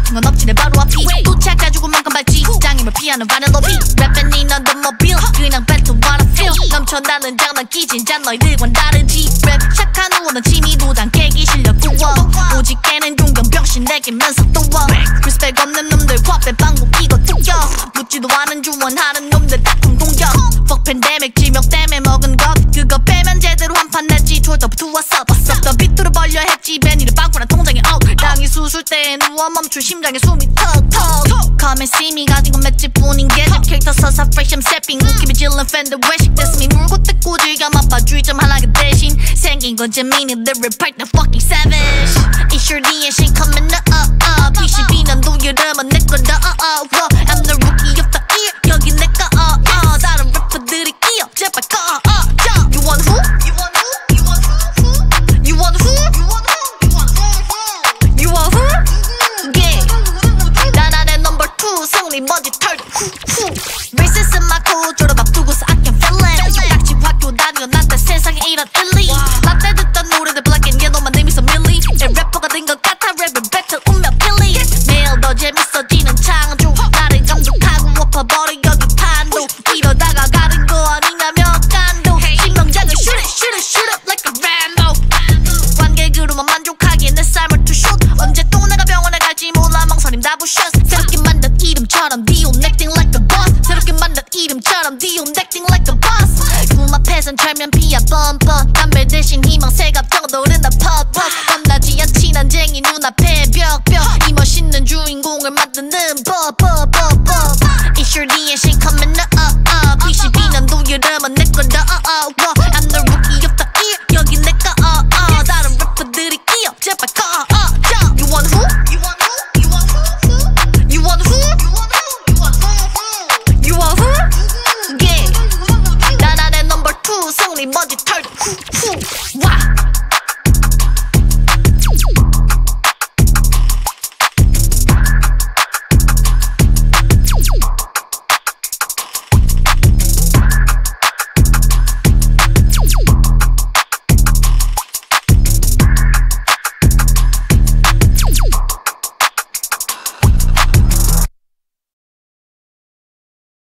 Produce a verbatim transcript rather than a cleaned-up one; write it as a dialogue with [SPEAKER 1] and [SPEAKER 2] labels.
[SPEAKER 1] 같은 건 없지 내 바로 앞이 도착해주고 만큼 발지 장애물 피하는 바늘로비 랩앤니 넌더 모빌 그냥 배트 what I feel 넘쳐나는 장난기 진짜 너희들과는 다르지 랩 착한 후원은 취미도장 깨기 실력 구워 오직 깨는 종경 병신 내기면서 또워 리스펙 없는 놈들 화배 방구 끼고 튀겨 묻지도 않은 주원하는 놈들 다툼 공격 Fuck 팬데믹 지명 때문에 먹은 것 그거 빼면 제대로 한판 냈지 졸더 두었어 더 빗두를 벌려 했지 베니를 빵꾸나 통장에 out 땅이 수술 때에 누워 멈춘 심장에 숨이 턱턱 Come and see me 가진 건 맷집 뿐인 게집 캐릭터 서사 fresh I'm stepping 웃기비 질른 팬들 외식 됐으니 물고 뜯고 즐겨 맛봐주의 좀 하나가 대신 생긴 건 재민이 lyric partner fucking savage It's your D N C coming up up 이십이 년도 여름은 내 거다 uh, uh, uh. I'm the rookie of the year 여기 내 거 uh, uh. 다른 래퍼들이 끼어 제발 꺼 uh, uh. You want who? You want who? You want who? You want who? You want who? Yeah 난 안에 number two 승리 먼지 털고 후후 Racism 많고 졸업 앞두고서 I can feel it 딱지 학교 다니어 난때 세상에 이런 일리 라떼 듣던 노래들 black and yellow만 내미서 밀리 내 래퍼가 된 것 같아 랩을 배틀 운명 필리 매일 더 재밌어지는 창조 나를 정숙하고 엎어버려 여기 판도 이러다가 가는 거 아니냐며 깐도 신경장을 shoot it shoot it shoot it like a Rambo 관객으로만 만족하기에 내 삶을 to shoot 언제 또 내가 병원에 갈지 몰라 망설임 다 부셔 새롭게 만든 이름처럼 디온 acting like a boss 새롭게 만든 이름처럼 디온 acting like a boss 꿈 앞에선 철면 피야 뻔뻔 담배 대신 희망 새갑 적어도른다 퍽퍽 겁나지 않지 난쟁이 눈앞에 벽벽 이 멋있는 주인공을 만드는 버버버